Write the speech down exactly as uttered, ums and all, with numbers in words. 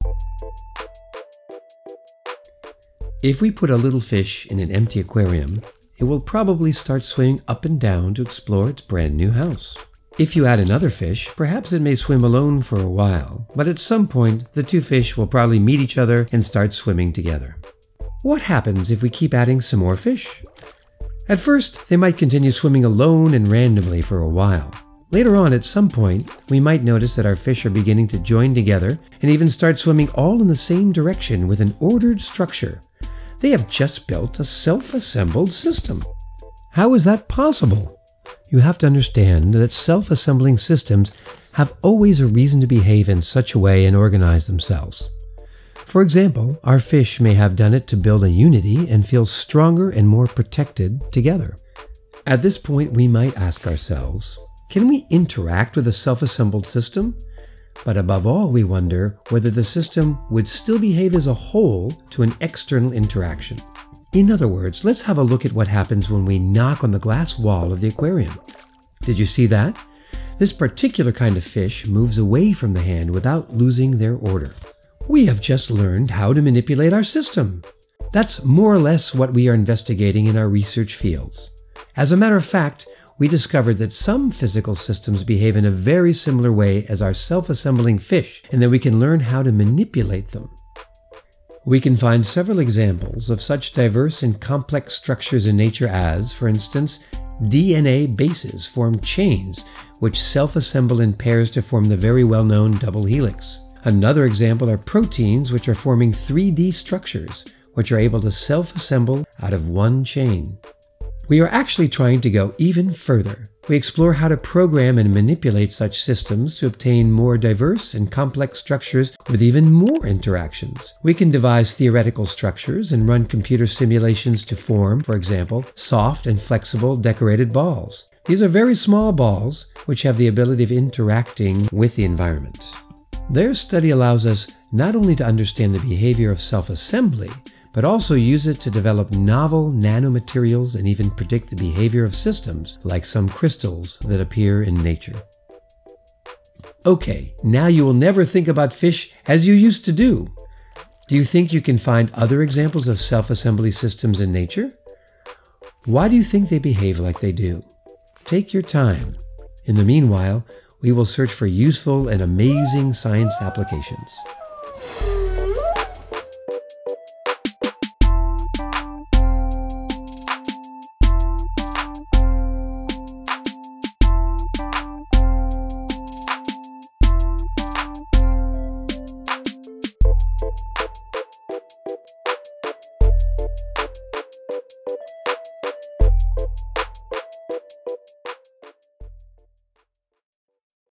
If we put a little fish in an empty aquarium, it will probably start swimming up and down to explore its brand new house. If you add another fish, perhaps it may swim alone for a while, but at some point the two fish will probably meet each other and start swimming together. What happens if we keep adding some more fish? At first, they might continue swimming alone and randomly for a while. Later on, at some point, we might notice that our fish are beginning to join together and even start swimming all in the same direction with an ordered structure. They have just built a self-assembled system. How is that possible? You have to understand that self-assembling systems have always a reason to behave in such a way and organize themselves. For example, our fish may have done it to build a unity and feel stronger and more protected together. At this point, we might ask ourselves, can we interact with a self-assembled system? But above all, we wonder whether the system would still behave as a whole to an external interaction. In other words, let's have a look at what happens when we knock on the glass wall of the aquarium. Did you see that? This particular kind of fish moves away from the hand without losing their order. We have just learned how to manipulate our system. That's more or less what we are investigating in our research fields. As a matter of fact, we discovered that some physical systems behave in a very similar way as our self-assembling fish, and that we can learn how to manipulate them. We can find several examples of such diverse and complex structures in nature as, for instance, D N A bases form chains which self-assemble in pairs to form the very well-known double helix. Another example are proteins which are forming three D structures, which are able to self-assemble out of one chain. We are actually trying to go even further. We explore how to program and manipulate such systems to obtain more diverse and complex structures with even more interactions. We can devise theoretical structures and run computer simulations to form, for example, soft and flexible decorated balls. These are very small balls which have the ability of interacting with the environment. Their study allows us not only to understand the behavior of self-assembly, but also use it to develop novel nanomaterials and even predict the behavior of systems, like some crystals that appear in nature. Okay, now you will never think about fish as you used to do. Do you think you can find other examples of self-assembly systems in nature? Why do you think they behave like they do? Take your time. In the meanwhile, we will search for useful and amazing science applications.